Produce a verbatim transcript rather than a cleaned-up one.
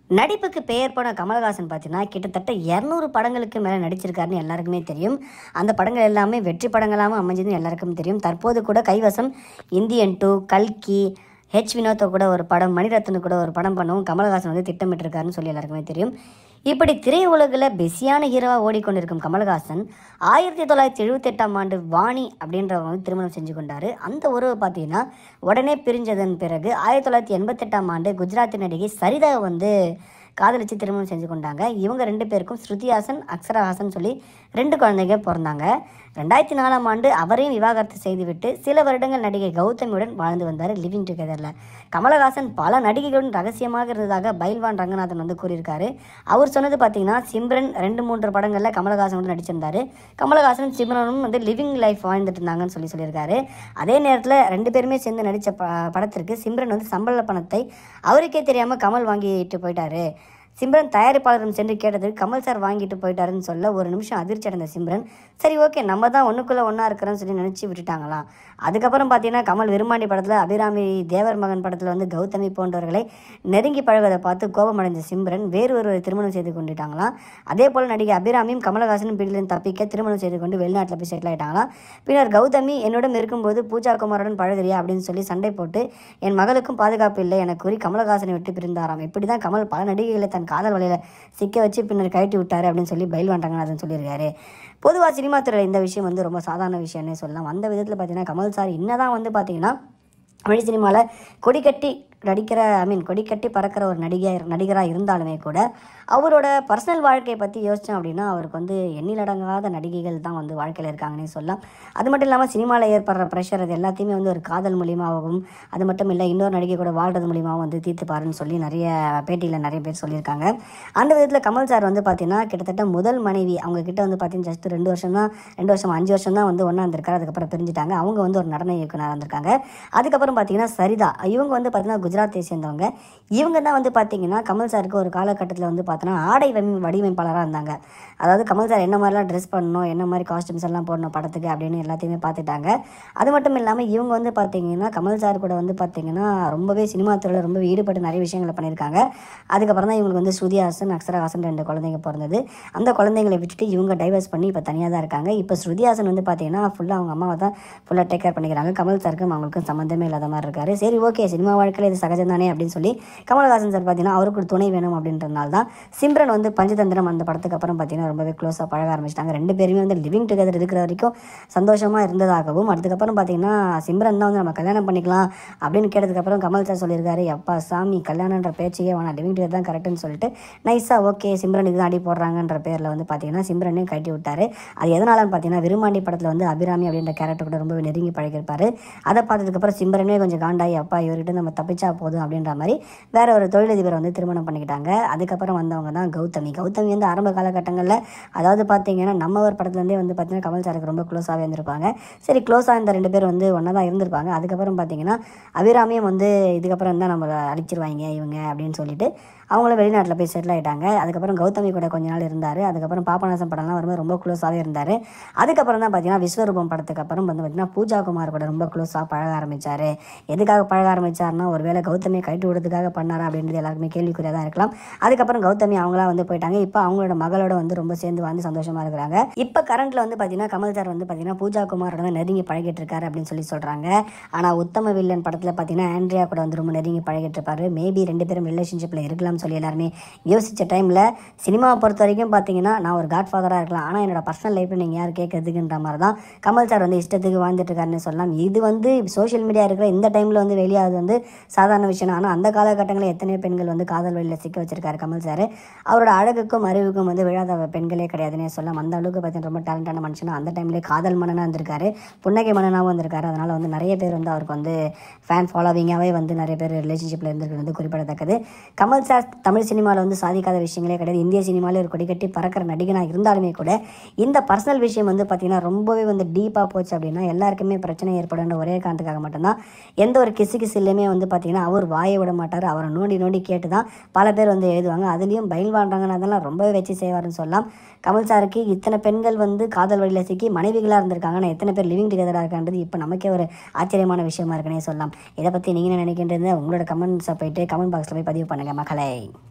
நடிப்புக்கு பெயர் போன கமலஹாசன் பார்த்தீங்கன்னா கிட்டத்தட்ட இரநூறு படங்களுக்கு மேலே நடிச்சிருக்காருன்னு எல்லாருக்குமே தெரியும். அந்த படங்கள் எல்லாமே வெற்றி படங்களாகவும் அமைஞ்சதுன்னு எல்லாருக்கும் தெரியும். தற்போது கூட கைவசம் இந்தியன் டூ, கல்கி, ஹெச் வினோத்தை கூட ஒரு படம், மணிரத்னு கூட ஒரு படம் பண்ணவும் கமலஹாசன் வந்து திட்டமிட்டிருக்காருன்னு சொல்லி எல்லாருக்குமே தெரியும். இப்படி திரையுலகில் பிஸியான ஹீரோவாக ஓடிக்கொண்டிருக்கும் கமலஹாசன் ஆயிரத்தி தொள்ளாயிரத்தி எழுபத்தி எட்டாம் ஆண்டு வாணி அப்படின்றவங்க வந்து திருமணம் செஞ்சு கொண்டார். அந்த உறவு பார்த்தீங்கன்னா உடனே பிரிஞ்சதன் பிறகு ஆயிரத்தி தொள்ளாயிரத்தி எண்பத்தெட்டாம் ஆண்டு குஜராத்தி நடிகை சரிதா வந்து காதலிச்சு திருமணம் செஞ்சு கொண்டாங்க. இவங்க ரெண்டு பேருக்கும் ஸ்ருதிஹாசன், அக்ஷராஹாசன் சொல்லி ரெண்டு குழந்தைங்க பிறந்தாங்க. ரெண்டாயிரத்தி நாலாம் ஆண்டு அவரையும் விவாகரத்து செய்துவிட்டு சில வருடங்கள் நடிகை கௌதமியுடன் வாழ்ந்து வந்தார் லிவிங் டுகெதரில். கமலஹாசன் பல நடிகைகளுடன் ரகசியமாக இருந்ததாக பைல்வான் ரங்கநாதன் வந்து கூறியிருக்காரு. அவர் சொன்னது பார்த்தீங்கன்னா சிம்ரன் ரெண்டு மூன்று படங்களில் கமலஹாசன் வந்து நடிச்சிருந்தார். கமலஹாசன் சிம்ரனும் வந்து லிவிங் லைஃப் வாழ்ந்துட்டு இருந்தாங்கன்னு சொல்லி சொல்லியிருக்காரு. அதே நேரத்தில் ரெண்டு பேருமே சேர்ந்து நடித்த ப படத்திற்கு சிம்ரன் வந்து சம்பள பணத்தை அவருக்கே தெரியாமல் கமல் வாங்கிட்டு போயிட்டாரு. சிம்ரன் தயாரிப்பாளரும் சென்று கேட்டதுக்கு கமல் சார் வாங்கிட்டு போயிட்டாருன்னு சொல்ல ஒரு நிமிஷம் அதிர்ச்சி அடைந்த சிம்ரன், சரி ஓகே நம்ம தான் ஒன்றுக்குள்ளே ஒன்றா இருக்கிறோன்னு சொல்லி நினச்சி விட்டுட்டாங்களாம். அதுக்கப்புறம் பார்த்தீங்கன்னா கமல் விரும்மாண்டி படத்தில், அபிராமி தேவர் மகன் படத்தில் வந்து கௌதமி போன்றவர்களை நெருங்கி பழகுவதை பார்த்து கோபமடைந்த சிம்ரன் வேறு ஒருவரை திருமணம் செய்து கொண்டுட்டாங்களாம். அதே போல் நடிகை அபிராமியும் கமலஹாசனும் பிடிலிருந்து தப்பிக்க திருமணம் செய்து கொண்டு வெளிநாட்டில் போய் செட்டில் ஆகிட்டாங்களாம். பின்னர் கௌதமி என்னுடன் இருக்கும்போது பூஜா குமாருடன் பழகுறியா அப்படின்னு சொல்லி சண்டை போட்டு என் மகளுக்கும் பாதுகாப்பு இல்லை என கூறி கமலஹாசனை விட்டு பிரிந்தாராம். இப்படி தான் கமல் பல நடிகைகளை தன் காதல் வலையில் சிக்க வச்சு பின்னர் கழட்டி விட்டார் அப்படின்னு சொல்லி பைல்வான் ரங்கநாதன் சொல்லியிருக்காரு. பொதுவாக சினிமா துறையில் இந்த விஷயம் வந்து ரொம்ப சாதாரண விஷயம்னே சொல்லலாம். அந்த விதத்தில் பார்த்தீங்கன்னா கமல் சார் என்னதான் வந்து பார்த்தீங்கன்னா தமிழ் சினிமாவில் கொடி கட்டி நடிக்கிற ஐ மீன் கொடி கட்டி பறக்கிற ஒரு நடிகை நடிகராக இருந்தாலுமே கூட அவரோட பர்சனல் வாழ்க்கையை பற்றி யோசித்தோம் அப்படின்னா அவருக்கு வந்து எண்ணிலடங்காத நடிகைகள் தான் வந்து வாழ்க்கையில் இருக்காங்கன்னே சொல்லலாம். அது மட்டும் இல்லாமல் சினிமாவில் ஏற்படுற ப்ரெஷர் அது எல்லாத்தையுமே வந்து ஒரு காதல் மூலியமாகவும், அது மட்டும் இல்லை இன்னொரு நடிகை கூட வாழ்றது மூலியமாகவும் வந்து தீர்த்துப்பாருன்னு சொல்லி நிறைய பேட்டியில் நிறைய பேர் சொல்லியிருக்காங்க. அந்த விதத்தில் கமல் சார் வந்து பார்த்தீங்கன்னா கிட்டத்தட்ட முதல் மனைவி அவங்க கிட்ட வந்து பார்த்தீங்கன்னா ஜஸ்ட் ரெண்டு வருஷம் தான் ரெண்டு வருஷம் அஞ்சு வருஷம் தான் வந்து ஒன்றா இருந்திருக்காரு. அதுக்கப்புறம் பிரிஞ்சுட்டாங்க. அவங்க வந்து ஒரு நடன இயக்குனராக இருந்திருக்காங்க. அதுக்கப்புறம் பார்த்தீங்கன்னா சரிதா, இவங்க வந்து பார்த்தீங்கன்னா குஜராத்தை சேர்ந்தவங்க. இவங்க தான் வந்து பார்த்தீங்கன்னா கமல் சாருக்கு ஒரு காலகட்டத்தில் வந்து பார்த்தோன்னா ஆடை வடிவமைப்பாளராக இருந்தாங்க. அதாவது கமல் சார் என்ன மாதிரிலாம் ட்ரெஸ் பண்ணணும், என்ன மாதிரி காஸ்டியூம்ஸ் எல்லாம் போடணும் படத்துக்கு அப்படின்னு எல்லாத்தையுமே பார்த்துட்டாங்க. அது மட்டும் இல்லாமல் இவங்க வந்து பார்த்தீங்கன்னா கமல் சார் கூட வந்து பார்த்தீங்கன்னா ரொம்பவே சினிமா துறையில் ரொம்ப ஈடுபட்டு நிறைய விஷயங்களை பண்ணியிருக்காங்க. அதுக்கப்புறம் தான் இவங்களுக்கு வந்து ஸ்ருதிஹாசன், அக்ஷராஹாசன் ரெண்டு குழந்தைங்க பிறந்தது. அந்த குழந்தைங்களை விட்டுட்டு இவங்க டைவர்ஸ் பண்ணி இப்போ தனியாக தான் இருக்காங்க. இப்போ ஸ்ருதிஹாசன் வந்து பார்த்தீங்கன்னா ஃபுல்லாக அவங்க அம்மாவை தான் ஃபுல்லாக டேக் கேர் பண்ணிக்கிறாங்க. கமல் சாருக்கும் அவங்களுக்கும் சம்மந்தமே இல்லாத மாதிரி இருக்காரு. சரி ஓகே சினிமா வாழ்க்கையில் இது சகஜம் தானே அப்படின்னு சொல்லி கமலஹாசன் சார் பார்த்தீங்கன்னா அவருக்கு ஒரு துணை வேணும் அப்படின்றதுனால தான் சிம்ரன் வந்து பஞ்சதந்திரம் அந்த படத்துக்கு அப்புறம் பார்த்தீங்கன்னா ரொம்பவே க்ளோஸாக பழக ஆரம்பிச்சிட்டாங்க. ரெண்டு பேருமே வந்து லிவிங் டுகெதர் இருக்கிற வரைக்கும் சந்தோஷமாக இருந்ததாகவும், அதுக்கப்புறம் பார்த்தீங்கன்னா சிம்ரன் தான் வந்து நம்ம கல்யாணம் பண்ணிக்கலாம் அப்படின்னு கேட்டதுக்கப்புறம் கமல் சார் சொல்லியிருக்காரு, அப்பா சாமி கல்யாணன்ற பேச்சையே வேணாம், லிவிங் டுகெதர் தான் கரெக்டுன்னு சொல்லிட்டு நைஸாக ஓகே சிம்ரன் இதுதான் அடி போடுறாங்கன்ற பேரில் வந்து பார்த்தீங்கன்னா சிம்ரனையும் கட்டி விட்டார். அது எதனாலன்னு பார்த்தீங்கன்னா விரும்மாண்டி படத்தில் வந்து அபிராமி அப்படின்ற கேரக்டர் கூட ரொம்ப நெருங்கி பழகிருப்பார். அதை பார்த்ததுக்கப்புறம் சிம்ரனே கொஞ்சம் காண்டாயி அப்பா இவர்கிட்ட நம்ம தப்பிச்சா போதும் அப்படின்ற மாதிரி வேற ஒரு தொழிலதிபரை வந்து திருமணம் பண்ணிக்கிட்டாங்க. அதுக்கப்புறம் வந்தவங்க தான் கௌதமி. கௌதமி வந்து ஆரம்ப காலகட்டங்களில் அதாவது பார்த்தீங்கன்னா நம்ம ஒரு படத்துலேருந்தே வந்து பார்த்தீங்கன்னா கமல் சாருக்கு ரொம்ப க்ளோஸாகவே இருந்திருப்பாங்க. சரி க்ளோஸாக இந்த ரெண்டு பேர் வந்து ஒன்றா தான் இருந்திருப்பாங்க. அதுக்கப்புறம் பார்த்தீங்கன்னா அபிராமியும் வந்து இதுக்கப்புறம் தான் நம்மளை அழிச்சிருவாங்க இவங்க அப்படின்னு சொல்லிட்டு அவங்களும் வெளிநாட்டில் போய் செட்டில் ஆகிட்டாங்க. அதுக்கப்புறம் கௌதமி கூட கொஞ்ச நாள் இருந்தார். அதுக்கப்புறம் பாபநாசம் படம்லாம் வரும்போது ரொம்ப க்ளோஸாகவே இருந்தார். அதுக்கப்புறம் தான் பார்த்தீங்கன்னா விஸ்வரூபம் படத்துக்கு அப்புறம் வந்து பார்த்தீங்கன்னா பூஜா குமார் கூட ரொம்ப க்ளோஸாக பழக ஆரம்பித்தார். எதுக்காக பழக ஆரம்பித்தார்னா ஒரு வேளை கௌதமியை கட்டி விடுறதுக்காக பண்ணாரா அப்படின்றது எல்லாருக்குமே கேள்விக்குறியாக தான் இருக்கலாம். அதுக்கப்புறம் கௌதமி அவங்களா வந்து போயிட்டாங்க. இப்போ அவங்களோட மகளோட வந்து ரொம்ப சேர்ந்து வந்து சந்தோஷமாக இருக்கிறாங்க. இப்போ கரண்ட்டில் வந்து பார்த்தீங்கன்னா கமல் சார் வந்து பார்த்தீங்கன்னா பூஜா குமாரோட தான் நெருங்கி பழகிட்டு இருக்காரு அப்படின்னு சொல்லி சொல்கிறாங்க. ஆனால் உத்தம வில்லன் படத்தில் பார்த்தீங்கன்னா ஆண்ட்ரியா கூட வந்து ரொம்ப நெருங்கி பழகிட்டு இருப்பாரு. மேபி ரெண்டு பேரும் ரிலேஷன்ஷிப்பில் இருக்கலாம் சொல்லி எல்லாருமே யோசிச்ச டைமில் சினிமாவை பொறுத்த வரைக்கும் பார்த்தீங்கன்னா நான் ஒரு காட் ஃபாதராக இருக்கலாம், ஆனால் என்னோட பர்சனல் லைஃப்பில் நீங்கள் யார் கேட்கறதுக்குன்ற மாதிரி தான் கமல் சார் வந்து இஷ்டத்துக்கு வாழ்ந்துட்டு இருக்காருன்னு சொல்லலாம். இது வந்து சோஷியல் மீடியா இருக்கிற இந்த டைமில் வந்து வெளியாகுது வந்து சாதாரண விஷயம். ஆனால் அந்த காலகட்டங்களில் எத்தனையோ பெண்கள் வந்து காதல் வழியில் சிக்க வச்சிருக்காரு கமல் சார். அவரோட அழகுக்கும் அறிவுக்கும் வந்து விழாத பெண்களே கிடையாதுன்னே சொல்லலாம். அந்த அளவுக்கு பார்த்தீங்கன்னா ரொம்ப டேலண்டான மனுஷனா அந்த டைம்லேயே காதல் மன்னனாக இருந்திருக்காரு, புன்னகை மன்னனாகவும் வந்திருக்காரு. அதனால் வந்து நிறைய பேர் வந்து அவருக்கு வந்து ஃபேன் ஃபாலோவிங்காகவே வந்து நிறைய பேர் ரிலேஷன்ஷிப்பில் இருந்திருக்கிறது வந்து குறிப்பிடத்தக்கது. கமல் சார் தமிழ் சினிமாவில் வந்து சாதிக்காத விஷயங்களே கிடையாது. இந்திய சினிமாவில் ஒரு கொடி கட்டி பறக்கிற நடிகனாக இருந்தாலுமே கூட இந்த பர்சனல் விஷயம் வந்து பார்த்தீங்கன்னா ரொம்பவே வந்து டீப்பாக போச்சு அப்படின்னா எல்லாருக்குமே பிரச்சனை ஏற்படுன்ற ஒரே காரணத்துக்காக மட்டும்தான் எந்த ஒரு கிசு கிசுலையுமே வந்து பார்த்தீங்கன்னா அவர் வாயை விட மாட்டார். அவரை நோண்டி நோண்டி கேட்டு தான் பல பேர் வந்து எழுதுவாங்க. அதுலேயும் பயில்வான்றாங்கன்னு அதெல்லாம் ரொம்பவே வச்சு செய்வார்னு சொல்லலாம். கமல் சாருக்கு இத்தனை பெண்கள் வந்து காதல் வழியில் சிக்கி மனைவிகளாக இருந்திருக்காங்க. ஆனால் எத்தனை பேர் லிவிங் டுகெதராக இருக்கான்றது இப்போ நமக்கே ஒரு ஆச்சரியமான விஷயமா இருக்குன்னே சொல்லலாம். இதை பற்றி நீங்கள் என்ன நினைக்கின்றது உங்களோட கமெண்ட்ஸை போயிட்டு கமெண்ட் பாக்ஸில் போய் பதிவு பண்ணுங்கள் மக்களை.